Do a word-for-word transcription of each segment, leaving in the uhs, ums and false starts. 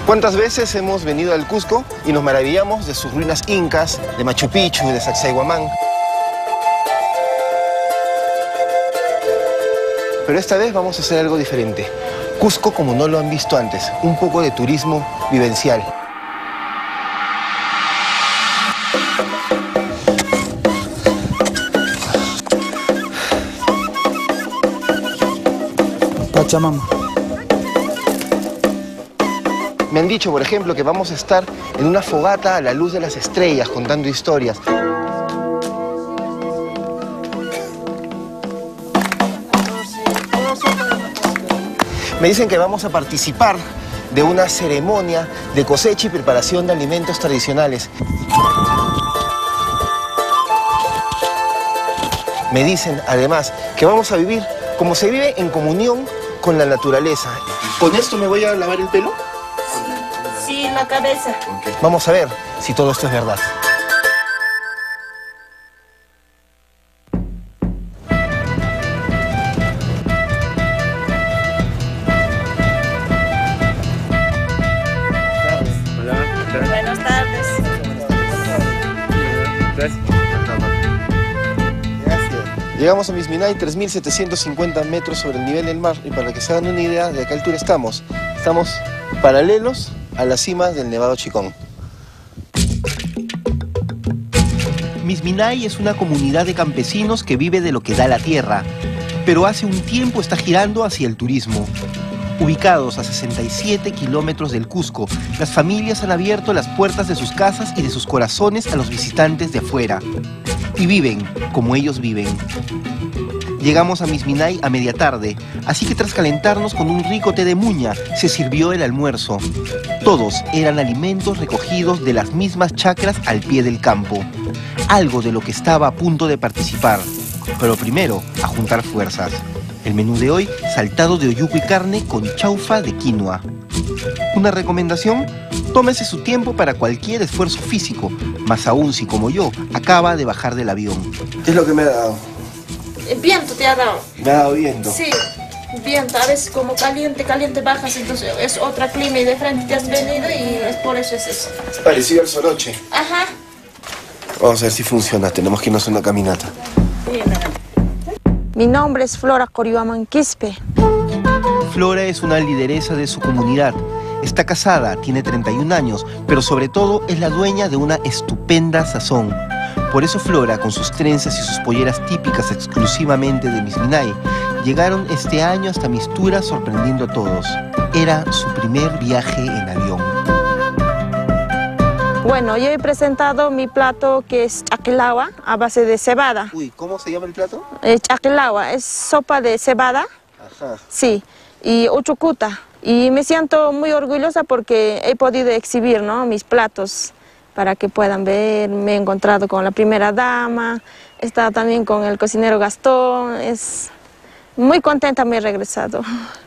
¿Cuántas veces hemos venido al Cusco y nos maravillamos de sus ruinas incas, de Machu Picchu, de Sacsayhuamán? Pero esta vez vamos a hacer algo diferente. Cusco como no lo han visto antes, un poco de turismo vivencial. Pachamama. Me han dicho, por ejemplo, que vamos a estar en una fogata a la luz de las estrellas, contando historias. Me dicen que vamos a participar de una ceremonia de cosecha y preparación de alimentos tradicionales. Me dicen, además, que vamos a vivir como se vive en comunión con la naturaleza. ¿Con esto me voy a lavar el pelo? Sí, la cabeza. Okay. Vamos a ver si todo esto es verdad. Buenas tardes. Gracias. Llegamos a Misminay, tres mil setecientos cincuenta metros sobre el nivel del mar, y para que se hagan una idea de a qué altura estamos, estamos paralelos a la cima del Nevado Chicón. Misminay es una comunidad de campesinos que vive de lo que da la tierra, pero hace un tiempo está girando hacia el turismo. Ubicados a sesenta y siete kilómetros del Cusco, las familias han abierto las puertas de sus casas y de sus corazones a los visitantes de afuera. Y viven como ellos viven. Llegamos a Misminay a media tarde, así que tras calentarnos con un rico té de muña, se sirvió el almuerzo. Todos eran alimentos recogidos de las mismas chacras al pie del campo. Algo de lo que estaba a punto de participar. Pero primero, a juntar fuerzas. El menú de hoy, saltado de oyuco y carne con chaufa de quinoa. Una recomendación: tómese su tiempo para cualquier esfuerzo físico, más aún si, como yo, acaba de bajar del avión. ¿Qué es lo que me ha dado? El viento te ha dado. Me ha dado viento. Sí, viento. A veces como caliente, caliente bajas, entonces es otra clima y de frente te has venido y es por eso es eso. Es parecido al soroche. Ajá. Vamos a ver si funciona. Tenemos que irnos a una caminata. Bien. Mi nombre es Flora Corihuamán Quispe. Flora es una lideresa de su comunidad. Está casada, tiene treinta y un años, pero sobre todo es la dueña de una estupenda sazón. Por eso Flora, con sus trenzas y sus polleras típicas exclusivamente de Misminay, llegaron este año hasta Mistura sorprendiendo a todos. Era su primer viaje en avión. Bueno, yo he presentado mi plato que es chaquilawa a base de cebada. Uy, ¿cómo se llama el plato? Eh, chaquilawa es sopa de cebada. Ajá. Sí, y uchucuta. Y me siento muy orgullosa porque he podido exhibir, ¿no?, mis platos para que puedan ver. Me he encontrado con la primera dama, he estado también con el cocinero Gastón. Es muy contenta, me he regresado.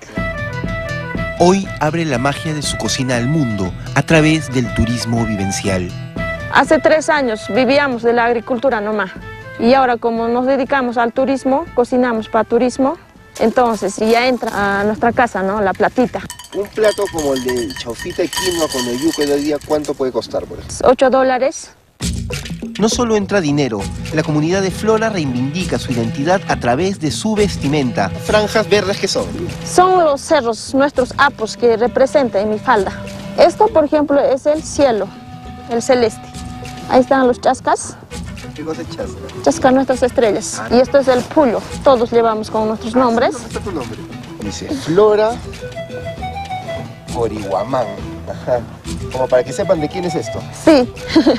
Hoy abre la magia de su cocina al mundo a través del turismo vivencial. Hace tres años vivíamos de la agricultura nomás. Y ahora, como nos dedicamos al turismo, cocinamos para turismo, entonces ya entra a nuestra casa, ¿no?, la platita. Un plato como el de chaufita y quinoa con oyuco de hoy día, ¿cuánto puede costar, por ejemplo? Ocho dólares. No solo entra dinero, la comunidad de Flora reivindica su identidad a través de su vestimenta. ¿Franjas verdes qué son? Son los cerros, nuestros apos que representan en mi falda. Esto, por ejemplo, es el cielo, el celeste. Ahí están los chascas. ¿Qué cosa es chasca? Chasca nuestras estrellas. Ah. Y esto es el pulo. Todos llevamos con nuestros nombres. ¿Dónde está tu nombre? Dice Flora Corihuamán. Ajá. Como para que sepan de quién es esto. Sí.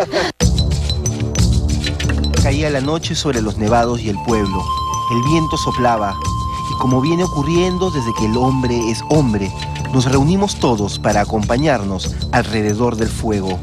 Caía la noche sobre los nevados y el pueblo. El viento soplaba. Y como viene ocurriendo desde que el hombre es hombre, nos reunimos todos para acompañarnos alrededor del fuego.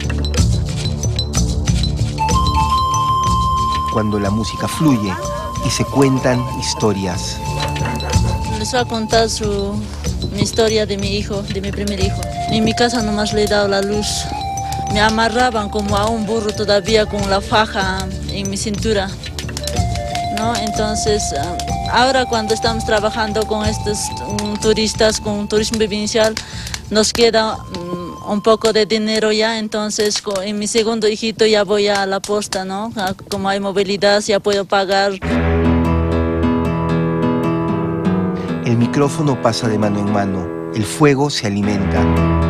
Cuando la música fluye y se cuentan historias. Les voy a contar su, mi historia de mi hijo, de mi primer hijo. En mi casa nomás le he dado la luz. Me amarraban como a un burro todavía con la faja en mi cintura, ¿no? Entonces, ahora cuando estamos trabajando con estos um, turistas, con turismo vivencial, nos queda um, un poco de dinero ya, entonces en mi segundo hijito ya voy a la posta, ¿no? Como hay movilidad ya puedo pagar. El micrófono pasa de mano en mano, el fuego se alimenta.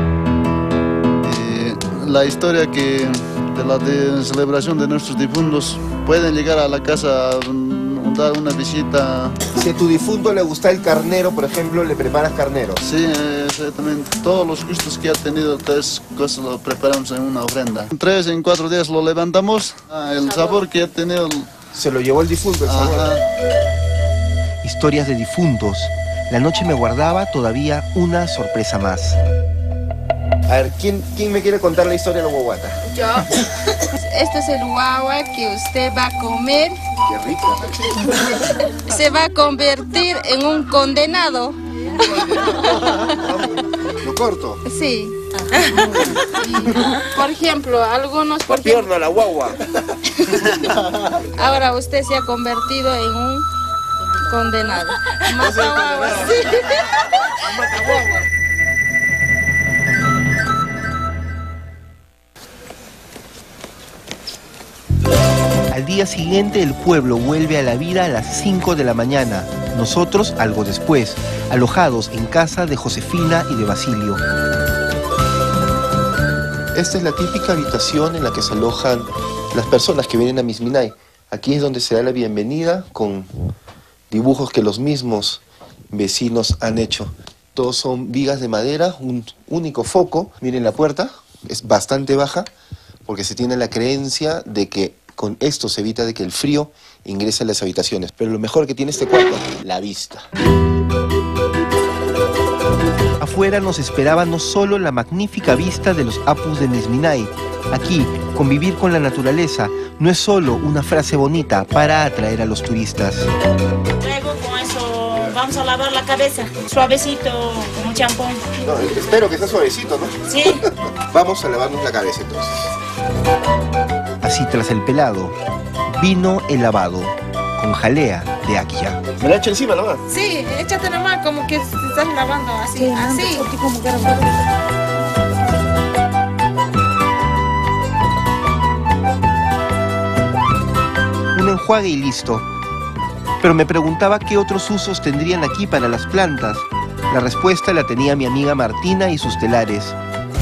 Eh, la historia que de la de celebración de nuestros difuntos, pueden llegar a la casa a dar una visita. Si a tu difunto le gusta el carnero, por ejemplo, le preparas carnero. Sí, exactamente. Todos los gustos que ha tenido, tres cosas lo preparamos en una ofrenda. En tres, en cuatro días lo levantamos. Ah, el sabor que ha tenido... Se lo llevó el difunto, el sabor. Ajá. Historias de difuntos. La noche me guardaba todavía una sorpresa más. A ver, ¿quién, quién me quiere contar la historia de la guaguata? Yo. Este es el guagua que usted va a comer. Qué rico. Se va a convertir en un condenado. ¿Lo corto? Sí. Y, por ejemplo, algunos... Por Pierna la guagua. Ahora usted se ha convertido en un condenado. Mata guagua. Sí. Mata guagua. Al día siguiente el pueblo vuelve a la vida a las cinco de la mañana. Nosotros algo después, alojados en casa de Josefina y de Basilio. Esta es la típica habitación en la que se alojan las personas que vienen a Misminay. Aquí es donde se da la bienvenida con dibujos que los mismos vecinos han hecho. Todos son vigas de madera, un único foco. Miren la puerta, es bastante baja porque se tiene la creencia de que con esto se evita de que el frío ingrese a las habitaciones. Pero lo mejor que tiene este cuarto, la vista. Afuera nos esperaba no solo la magnífica vista de los apus de Misminay. Aquí, convivir con la naturaleza no es solo una frase bonita para atraer a los turistas. Luego con eso vamos a lavar la cabeza, suavecito, como champón. No, espero que sea suavecito, ¿no? Sí. Vamos a lavarnos la cabeza entonces. Así tras el pelado, vino el lavado, con jalea de Akia. ¿Me la echo encima nomás? Sí, échate nomás como que te estás lavando así, así. Un enjuague y listo. Pero me preguntaba qué otros usos tendrían aquí para las plantas. La respuesta la tenía mi amiga Martina y sus telares.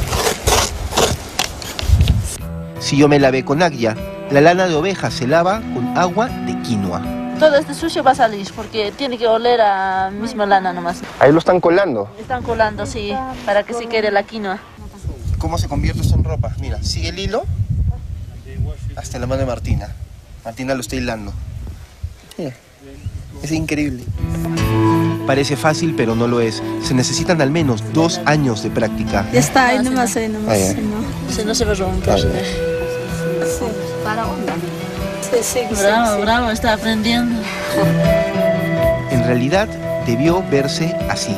Si yo me lavé con Akia, la lana de oveja se lava con agua de quinoa. Todo este sucio va a salir porque tiene que oler a misma lana nomás. Ahí lo están colando. Están colando, sí, para que se quede la quinoa. ¿Cómo se convierte esto en ropa? Mira, sigue el hilo hasta la mano de Martina. Martina lo está hilando. Sí. Es increíble. Parece fácil, pero no lo es. Se necesitan al menos dos años de práctica. Ya está, ahí nomás, ahí nomás. Ahí, sí, ¿no? Si no se va a romper. Sí. Para onda. Sí, sí, Bravo, sí, sí. bravo, está aprendiendo. En realidad, debió verse así.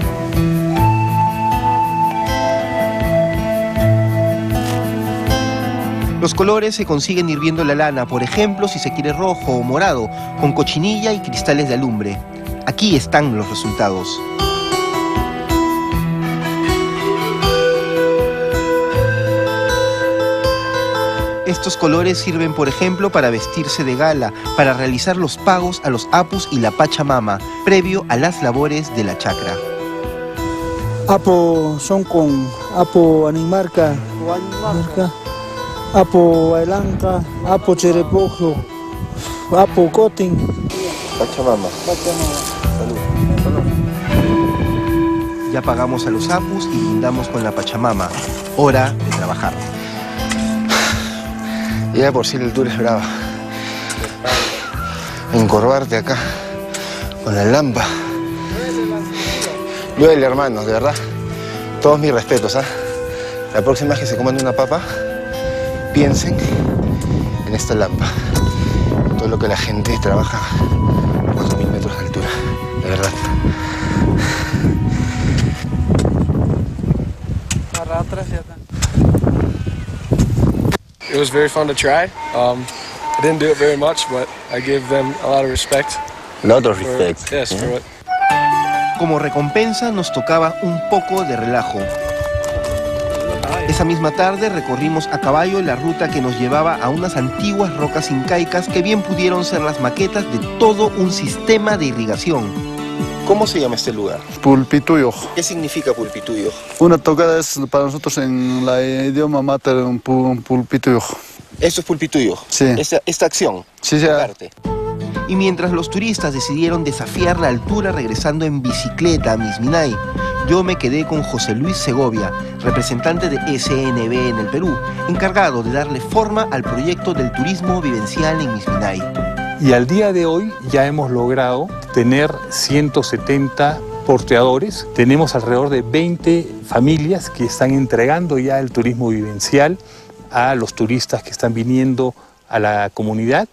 Los colores se consiguen hirviendo la lana, por ejemplo, si se quiere rojo o morado, con cochinilla y cristales de alumbre. Aquí están los resultados. Estos colores sirven, por ejemplo, para vestirse de gala, para realizar los pagos a los apus y la pachamama, previo a las labores de la chacra. Apo son con Apo Animarca, Apo Bailanca, Apo Cherepojo, Apo Cotin. Pachamama. Salud. Ya pagamos a los apus y brindamos con la pachamama. Hora de trabajar. Ya por sí el tour es brava. Encorvarte acá con la lampa. Duele, hermanos, de verdad. Todos mis respetos, ¿ah? La próxima vez que se coman una papa, piensen en esta lampa. Todo lo que la gente trabaja a cuatro mil metros de altura, de verdad. It was very fun to try. Um, I didn't do it very much, but I gave them a lot of respect. A lot of for- respect. Yes, yeah. for what Como recompensa nos tocaba un poco de relajo. Esa misma tarde recorrimos a caballo la ruta que nos llevaba a unas antiguas rocas incaicas que bien pudieron ser las maquetas de todo un sistema de irrigación. ¿Cómo se llama este lugar? Pulpituyo. ¿Qué significa Pulpituyo? Una tocada es para nosotros en la idioma mater un pulpituyo. Esto es Pulpituyo. Sí. Esta, esta acción. Sí, sí. Y mientras los turistas decidieron desafiar la altura regresando en bicicleta a Misminay, yo me quedé con José Luis Segovia, representante de S N B en el Perú, encargado de darle forma al proyecto del turismo vivencial en Misminay. Y al día de hoy ya hemos logrado tener ciento setenta porteadores. Tenemos alrededor de veinte familias que están entregando ya el turismo vivencial a los turistas que están viniendo a la comunidad.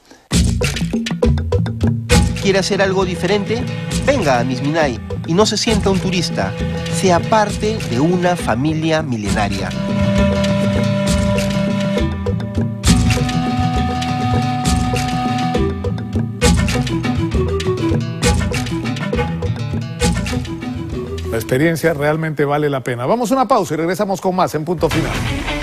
¿Quiere hacer algo diferente? Venga a Misminay y no se sienta un turista, sea parte de una familia milenaria. La experiencia realmente vale la pena. Vamos a una pausa y regresamos con más en Punto Final.